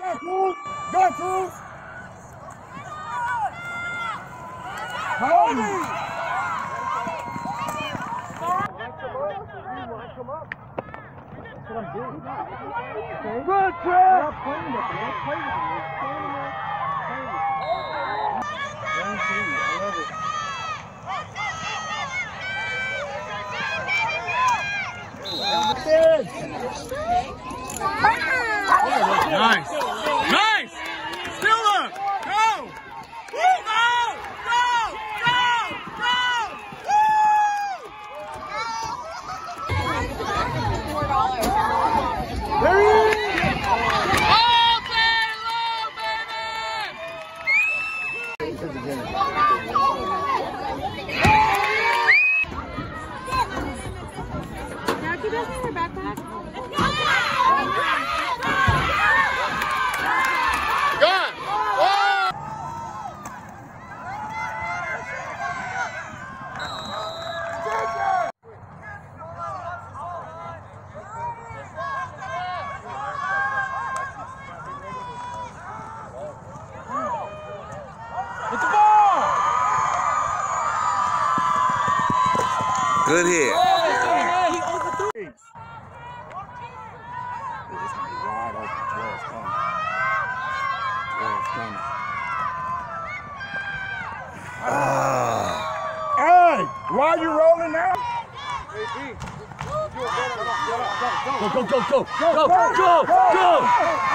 Go, Cruz! Hold it! That's what I'm doing. Okay? Good, Trev! Stop playing with me. Don't play with me. You're standing there playing with me. Young team. I love it. Nice! Nice! Still up! Go! Go! Go! Go! Go! Woo! There he is! All day long, Now, do you guys need your backpack? Hit the ball! Good hit. Yeah, he overthrew. It's gonna be wide open. 12's coming. 12's coming. Hey, why are you rolling now? Go, go, go, go, go, go, go!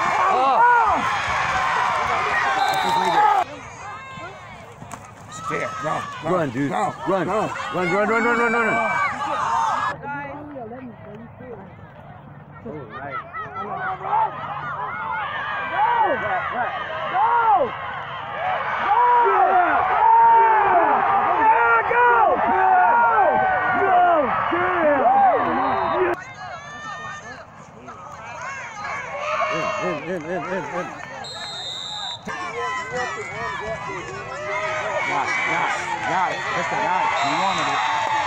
Yeah, Run, dude. Go, Run. go. Run. In. Got it. That's the guy. He wanted it.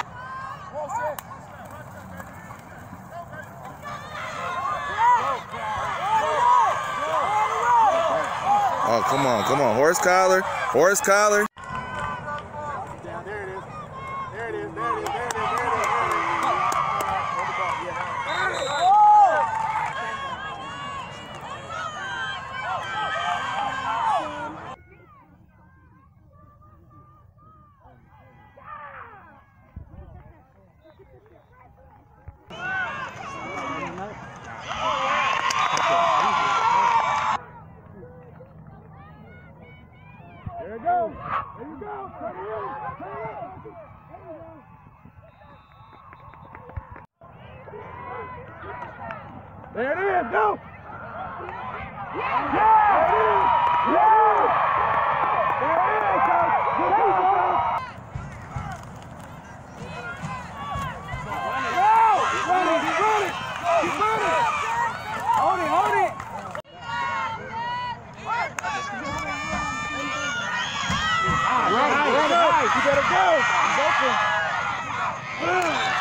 Oh, come on. Horse collar. There it is. There you go. There it is. Go. Hold it. Right. You better go. He's open.